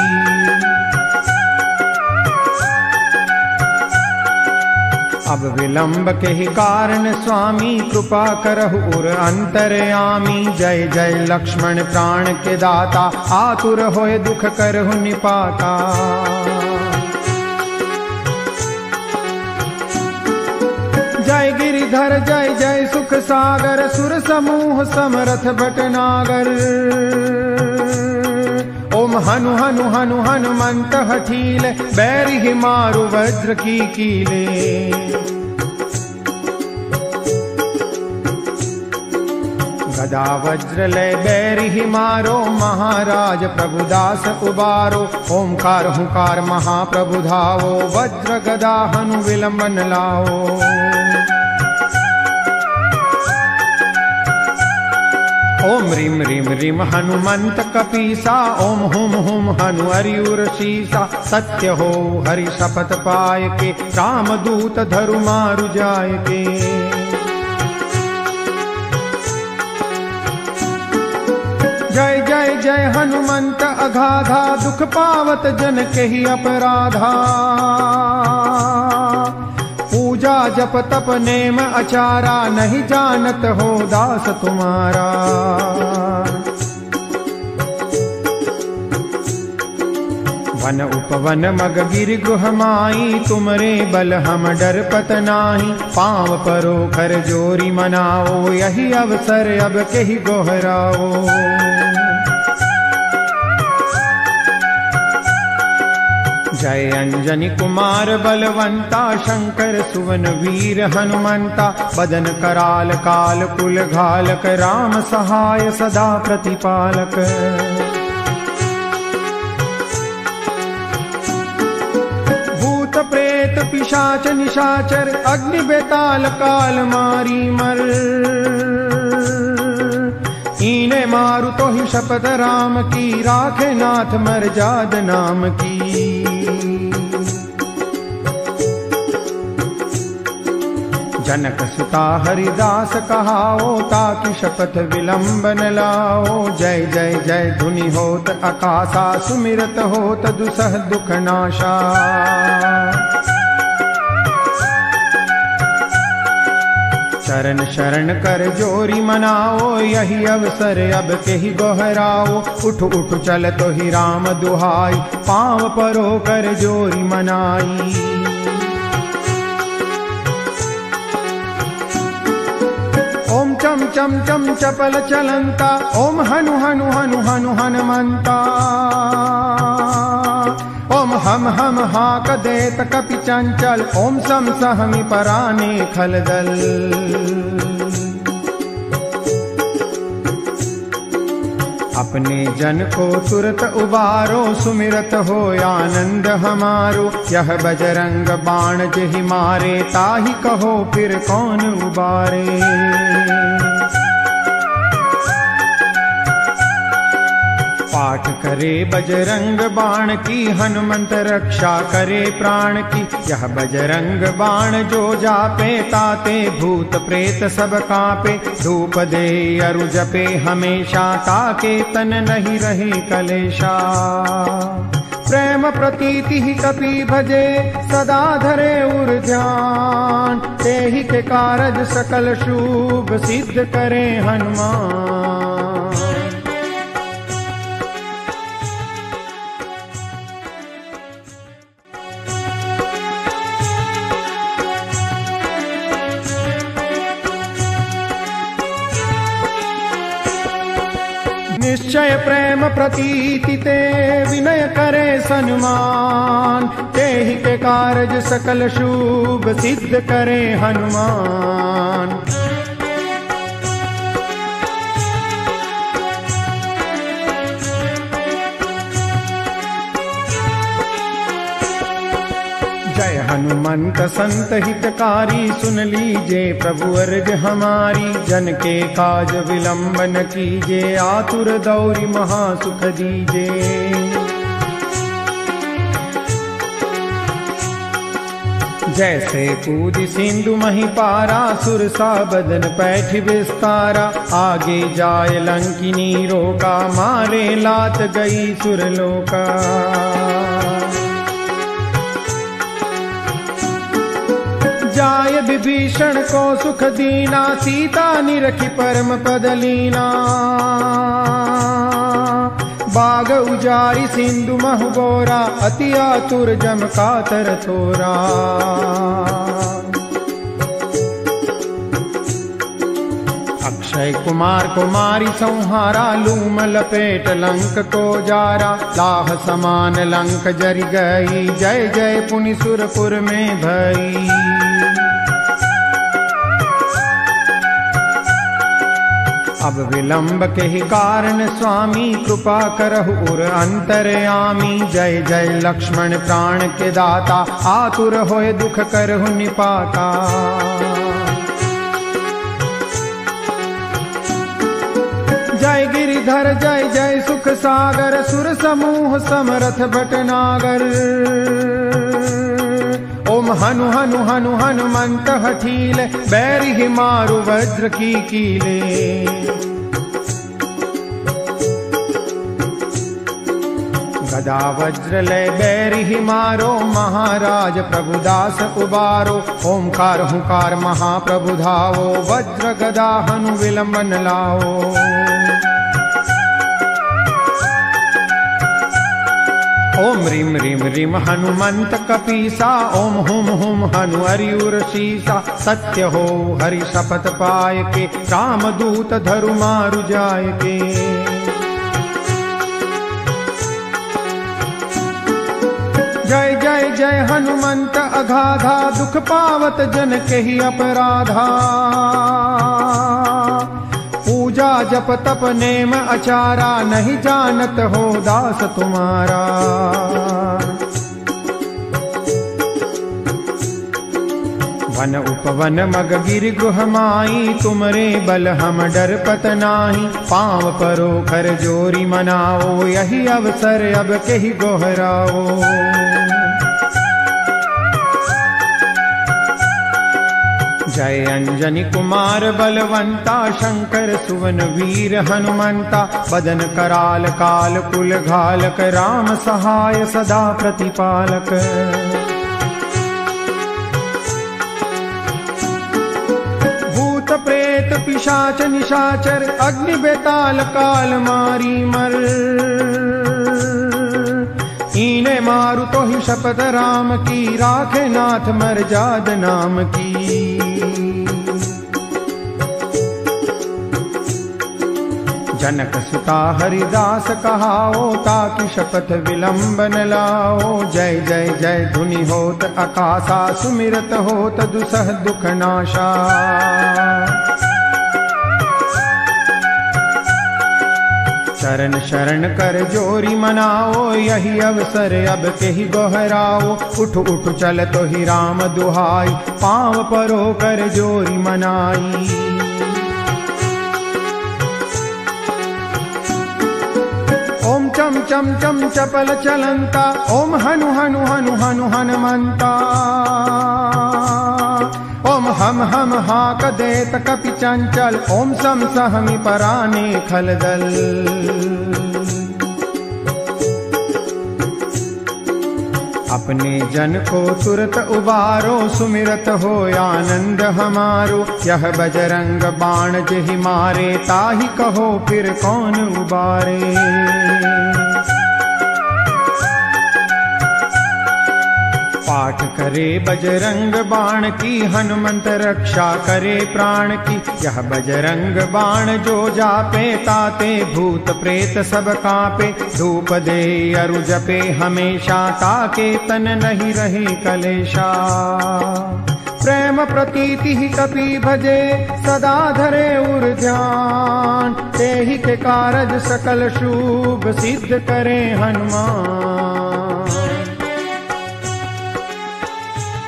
अब विलंब के ही कारण स्वामी, कृपा करहु उर अंतरयामी। जय जय लक्ष्मण प्राण के दाता, आतुर होय दुख करहु निपाता। जय गिरिधर जय जय सुख सागर, सुर समूह समरथ भटनागर। ओम हनु हनु हनु हनुमंत हठीले, बैरि मारु वज्र की कीले। गदा वज्र लय बैरि मारो, महाराज प्रभुदास उबारो। ओंकार हुंकार महाप्रभु धावो, वज्र गदा हनु विलंबन लाओ। ओम रीम रीम रीम हनुमंत कपीसा, ओम हुम हुम हनु हरिउर शीसा। सत्य हो हरि शपथ पाय के, राम दूत धरु मारु जाय के। जय जय जय हनुमंत अगाधा, दुख पावत जन के ही अपराधा। पूजा जप तप नेम अचारा, नहीं जानत हो दास तुम्हारा। वन उपवन मग गिर गुह माई, तुमरे बल हम डर पत नाही। पाँव परो कर जोरी मनाओ, यही अवसर अब के ही गोहराओ। जय अंजनी कुमार बलवंता, शंकर सुवन वीर हनुमंता। बदन कराल काल कुल घालक, राम सहाय सदा प्रतिपालक। भूत प्रेत पिशाच निशाचर, अग्नि बेताल काल मारी मर। ईने मारु तो ही शपथ राम की, राखे नाथ मर्याद नाम की। जनक सुता हरिदास कहाओ, ताकि शपथ विलंबन लाओ। जय जय जय धुनि होत आकाशा, सुमिरत होत दुसह दुख नाशा। चरण शरण कर जोरी मनाओ, यही अवसर अब के ही गोहराओ। उठ उठ चल तो ही राम दुहाई, पाँव परो कर जोरी मनाई। ओम चम चम चम चपल चलंता, ओम हनु हनु हनु हनु हनुमंता। ओम हम हम हाक देत कपि चंचल, ओम सम सहमि पराने खलदल। अपने जन को तुरत उबारो, सुमिरत हो आनंद हमारो। यह बजरंग बाण जहि मारे, ताहि कहो फिर कौन उबारे। पाठ करे बजरंग बाण की, हनुमंत रक्षा करे प्राण की। यह बजरंग बाण जो जापे, ताते भूत प्रेत सब कांपे। धूप दे अरु जपे हमेशा, ताके तन नहीं रहे कलेशा। प्रेम प्रतीति ही कपि भजे, सदा धरे उर ध्यान। तेहि के कारज सकल शुभ, सिद्ध करे हनुमान। निश्चय प्रेम प्रतीति ते, विनय करे सन्मान। तेहि के कारज सकल शुभ, सिद्ध करे हनुमान। हनुमंत संत हितकारी, सुन लीजे प्रभु अर्ज हमारी। जन के काज विलंब न कीजे, आतुर दौरी महासुख दीजे। जैसे कूद सिंधु मही पारा, सुरसा बदन पैठ विस्तारा। आगे जाय लंकिनी रोका, मारे लात गई सुरलोका। जाय विभीषण को सुख दीना, सीता निरखी परम पद लीना। बाग उजारी सिंधु महु बोरा, अति आतुर जम कातर थोरा। अक्षय कुमार कुमारी संहारा, लूम लपेट लंक को जारा। लाह समान लंक जरि गई, जय जय पुनि सुरपुर में भई। अब विलंब के ही कारण स्वामी, कृपा करहु उर अंतरयामी। जय जय लक्ष्मण प्राण के दाता, आतुर होए दुख करहु निपाता। जय गिरिधर जय जय सुख सागर, सुर समूह समरथ भटनागर। ओम हनु हनु हनु हनुमंत हठीले, बैरि ही मारु वज्र की कीले। गदा वज्र ले बैरि ही मारो, महाराज प्रभुदास उबारो। ओमकार हुंकार महाप्रभु धावो, वज्र गदा हनु विलंबन लाओ। ओम रीम रीम रीम हनुमंत कपीसा, ओम हुम हुम हनु हरिउर शीसा। सत्य हो हरि शपथ पाय के, रामदूत धरु मारु जाय के। जय जय जय हनुमंत अगाधा, दुख पावत जन के ही अपराधा। पूजा जप तप नेम अचारा, नहीं जानत हो दास तुम्हारा। वन उपवन मग गिर गुह माई, तुमरे बल हम डर पत नाही। पाँव परो कर जोरी मनाओ, यही अवसर अब के ही गोहराओ। जय अंजनी कुमार बलवंता, शंकर सुवन वीर हनुमंता। बदन कराल काल कुल घालक, राम सहाय सदा प्रतिपालक। भूत प्रेत पिशाच निशाचर, अग्नि बेताल काल मारी मर। इने मारु तो ही शपथ राम की, राखे नाथ मर्याद नाम की। जनक सुता हरिदास कहाओ, ताकि शपथ विलंब न लाओ। जय जय जय धुनि होत आकाशा, सुमिरत होत दुसह दुख नाशा। चरण शरण कर जोरी मनाओ, यही अवसर अब के ही गोहराओ। उठ उठ चल तो ही राम दुहाई, पाँव परो कर जोरी मनाई। ओम चम चम चम चपल चलंता, ओम हनु हनु हनु हनु हनुमंता। ओम हम हम हाक देत कपि चंचल, ओम सम सहमि पराने खलदल। अपने जन को तुरत उबारो, सुमिरत हो आनंद हमारो। यह बजरंग बाण जहि मारे, ताहि कहो फिर कौन उबारे। पाठ करे बजरंग बाण की, हनुमंत रक्षा करे प्राण की। यह बजरंग बाण जो जापे, ताते भूत प्रेत सब कांपे। धूप दे अरु जपे हमेशा, ताके तन नहीं रहे कलेशा। प्रेम प्रतीति ही कपि भजे, सदा धरे उर ध्यान। तेहि के कारज सकल शुभ, सिद्ध करे हनुमान।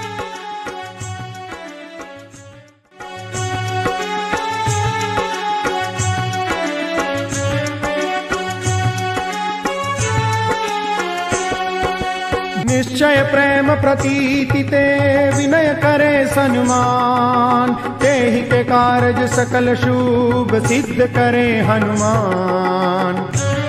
निश्चय प्रेम प्रतीति ते विनय करे सन्मान, तेहि के कारज सकल शुभ सिद्ध करे हनुमान।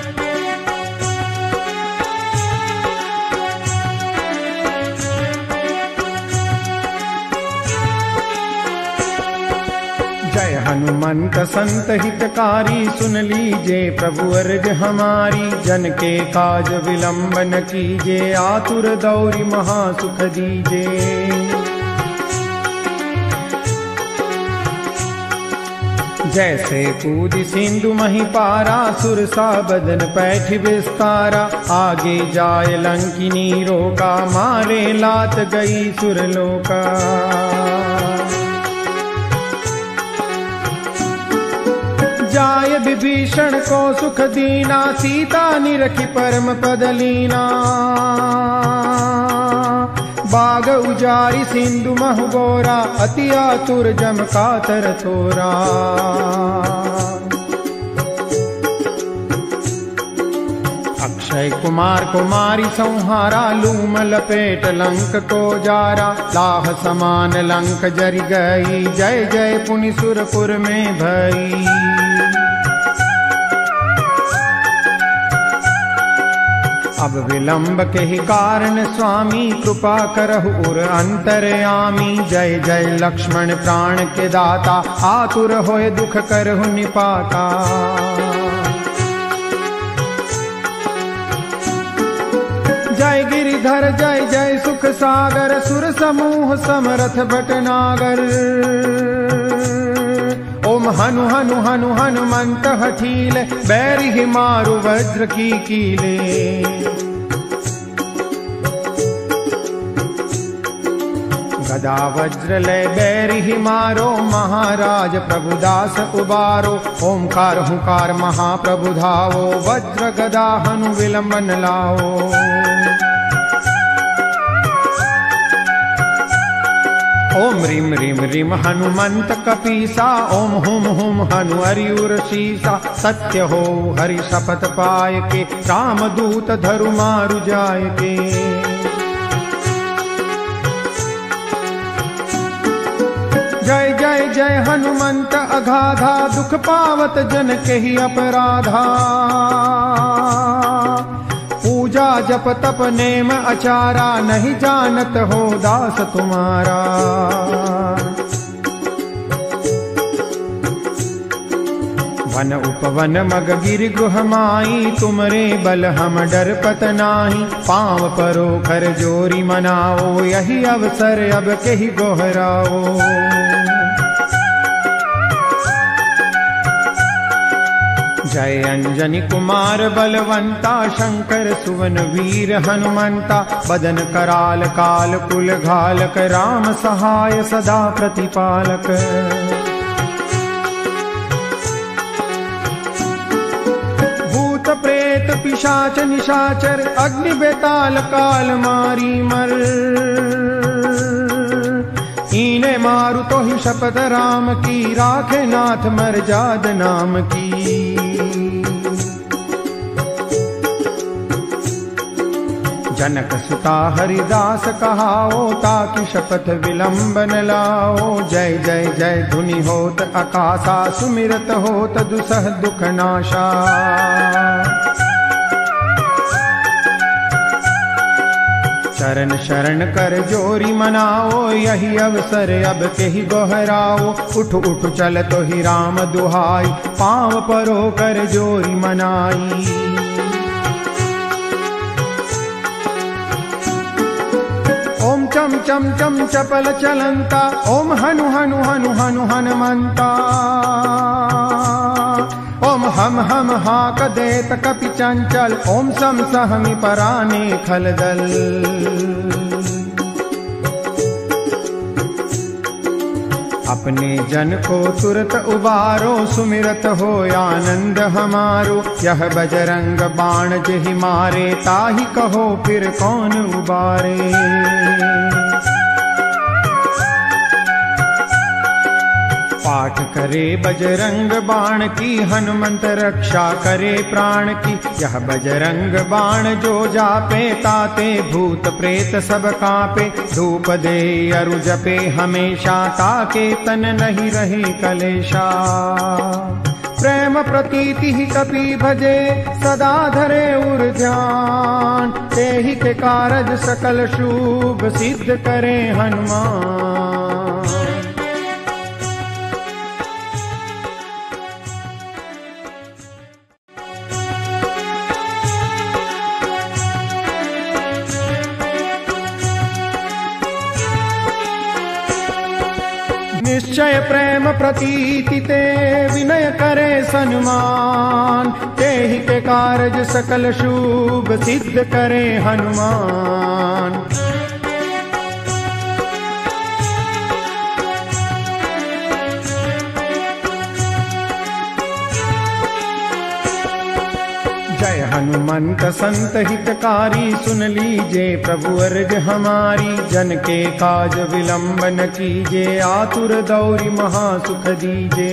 जय हनुमंत संत हितकारी, सुन लीजे प्रभु अर्ज हमारी। जन के काज विलंब न कीजे, आतुर दौरी महासुख दीजे। जैसे कूद सिंधु मही पारा, सुरसा बदन पैठ विस्तारा। आगे जाय लंकिनी रोका, मारे लात गई सुरलोका। जाय विभीषण को सुख दीना, सीता निरखी परम पद लीना। बाग उजारी सिंधु महु गोरा, अति आतुर जम कातर थोरा। अक्षय कुमार कुमारी संहारा, लूम लपेट लंक को जारा। लाह समान लंक जरि गई, जय जय पुनि सुरपुर में भई। अब विलंब के ही कारण स्वामी, कृपा करहु उर अंतरयामी। जय जय लक्ष्मण प्राण के दाता, आतुर होय दुख करहु निपाता। जय गिरिधर जय जय सुख सागर, सुर समूह समरथ भटनागर। ओम हनु हनु हनु हनुमंत हठीले, बैरि ही मारु वज्र की कीले। गदा वज्र लय बैरि ही मारो, महाराज प्रभुदास उबारो। ओमकार हुकार महाप्रभु धावो, वज्र गदा हनु विलंबन लाओ। ओम रीम रीम रीम हनुमंत कपीसा, ओम हुम हुम हनु हरिउर शीसा। सत्य हो हरि शपथ पाय के, रामदूत धरु मारु जाय के। जय जय जय हनुमंत अगाधा, दुख पावत जन के ही अपराधा। पूजा जप तप नेम अचारा, नहीं जानत हो दास तुम्हारा। वन उपवन मग गिर गुह माई, तुमरे बल हम डर पत नाही। पाँव परो कर जोरी मनाओ, यही अवसर अब कही गोहराओ। जय अंजनी कुमार बलवंता, शंकर सुवन वीर हनुमंता। बदन कराल काल कुल घालक, राम सहाय सदा प्रतिपालक। भूत प्रेत पिशाच निशाचर, अग्नि बेताल काल मारी मर। इने मारु तो ही शपथ राम की, राखे नाथ मर्याद नाम की। जनक सुता हरिदास कहाओ, ताकि शपथ विलंब न लाओ। जय जय जय धुनि होत आकाशा, सुमिरत होत दुसह दुख नाशा। चरण शरण कर जोरी मनाओ, यही अवसर अब केहि गोहराओ। उठ उठ चल तो ही राम दुहाई, पाँव परो कर जोरी मनाई। ओम चम चम चम चपल चलंता, ओम हनु हनु हनु हनु हनुमंता। ओम हम हम हाक देत कपि चंचल, ओम सम सहमि पराने खलदल। अपने जन को तुरत उबारो, सुमिरत हो आनंद हमारो। यह बजरंग बाण जेहि मारे, ताहि कहो फिर कौन उबारे। पाठ करे बजरंग बाण की, हनुमंत रक्षा करे प्राण की। यह बजरंग बाण जो जापे, ताते भूत प्रेत सब कांपे। धूप दे अरु जपे हमेशा, ताके तन नहीं रहे कलेशा। प्रेम प्रतीति ही कपि भजे, सदा धरे उर ध्यान। तेहि के कारज सकल शुभ, सिद्ध करे हनुमान। निश्चय प्रेम प्रतीति ते, विनय करे सन्मान। तेहि के कारज सकल शुभ, सिद्ध करे हनुमान। जय हनुमंत संत हितकारी, सुन लीजे प्रभु अर्ज हमारी। जन के काज विलंब न कीजे, आतुर दौरी महासुख दीजे।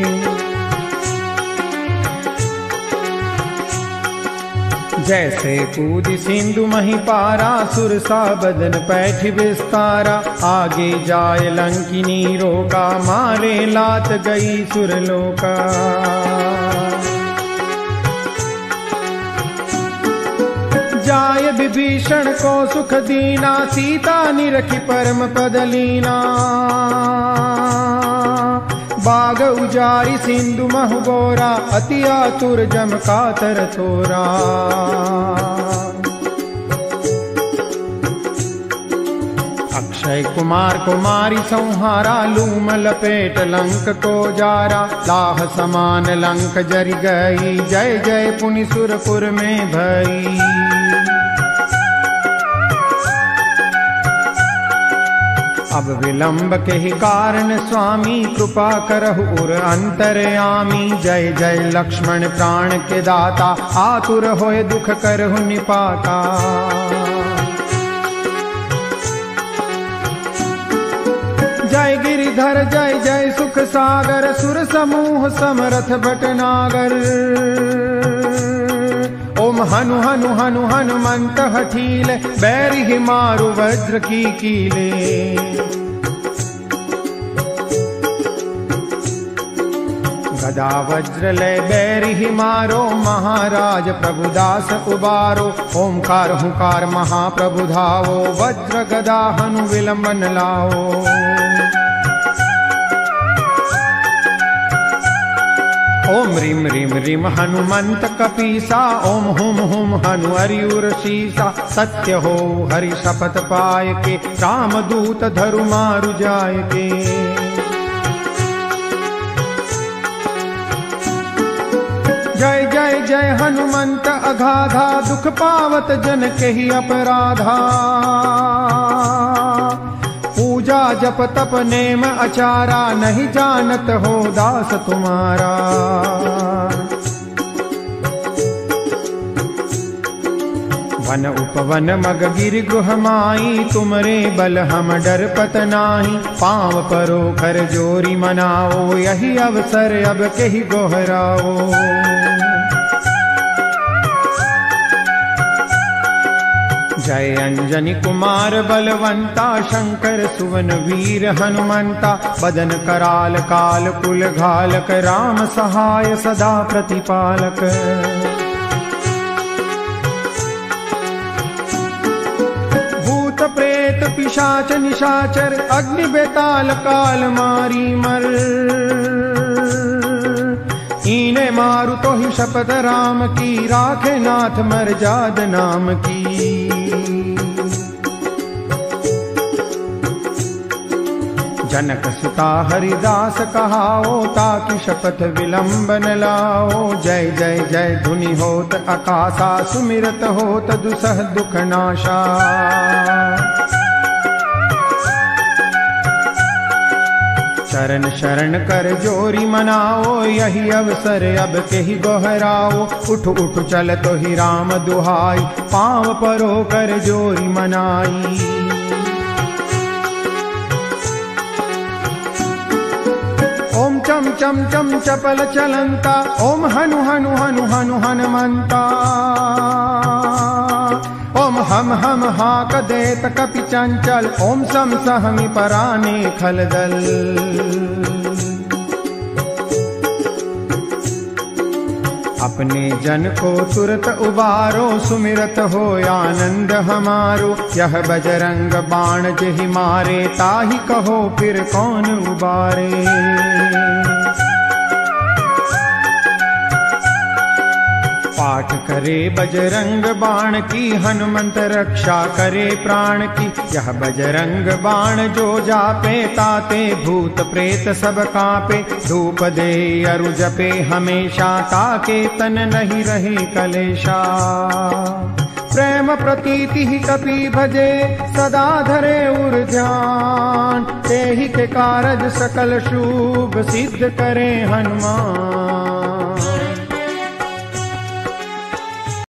जैसे कूद सिंधु मही पारा, सुरसा बदन पैठ विस्तारा। आगे जाय लंकिनी रोका, मारे लात गई सुरलोका। जाय विभीषण को सुख दीना, सीता निरखी परम पद लीना। बाग उजारी सिंधु महु गोरा, अति आतुर जम कातर थोरा। अक्षय कुमार कुमारी संहारा, लूम लपेट लंक को जारा। लाह समान लंक जरि गई, जय जय पुनि सुरपुर में भई। अब विलंब के ही कारण स्वामी, कृपा करहु उर अंतरयामी। जय जय लक्ष्मण प्राण के दाता, आतुर होय दुख करहु निपाता। जय गिरिधर जय जय सुख सागर, सुर समूह समरथ भटनागर। ओम हनु हनु हनु हनुमंत हठीले, बैरि ही मारु वज्र की कीले। गदा वज्र ले बैरि ही मारो, महाराज प्रभुदास उबारो। ओंकार हुंकार महाप्रभु धावो, वज्र गदा हनु विलंबन लाओ। ओम रीम रीम रीम हनुमंत कपीसा, ओम हुम हुम हनु हरिउर शीसा। सत्य हो हरि शपथ पाय के, रामदूत धरु मारु जाय के। जय जय जय हनुमंत अगाधा, दुख पावत जन के ही अपराधा। पूजा जप तप नेम अचारा, नहीं जानत हो दास तुम्हारा। वन उपवन मग गिर गुह माई, तुमरे बल हम डर पत नाही। पाँव परो कर जोरी मनाओ, यही अवसर अब के ही गोहराओ। जय अंजनी कुमार बलवंता, शंकर सुवन वीर हनुमंता। बदन कराल काल कुल घालक, राम सहाय सदा प्रतिपालक। भूत प्रेत पिशाच निशाचर, अग्नि बेताल काल मारी मर। ईने मारु तो ही शपथ राम की, राखे नाथ मर्याद नाम की। जनक सुता हरिदास कहाओ, ताकि शपथ विलंब न लाओ। जय जय जय धुनि होत आकाशा, सुमिरत होत दुसह दुख नाशा। चरण शरण कर जोरी मनाओ, यही अवसर अब के ही गोहराओ। उठ उठ चल तो ही राम दुहाई, पाँव परो कर जोरी मनाई। ओम चम चम चम चपल चलंता, ओम हनु हनु हनु हनु हनुमंता। ओम हम हम हाक देत कपि चंचल, ओम सम सहमि पराने खलदल। अपने जन को तुरत उबारो, सुमिरत हो आनंद हमारो। यह बजरंग बाण जेहि मारे, ताहि कहो फिर कौन उबारे। पाठ करे बजरंग बाण की, हनुमंत रक्षा करे प्राण की। यह बजरंग बाण जो जापे, ताते भूत प्रेत सब कांपे। धूप दे अरु जपे हमेशा, ताके तन नहीं रहे कलेशा। प्रेम प्रतीति ही कपि भजे, सदा धरे उर ध्यान। तेहि के कारज सकल शुभ, सिद्ध करे हनुमान।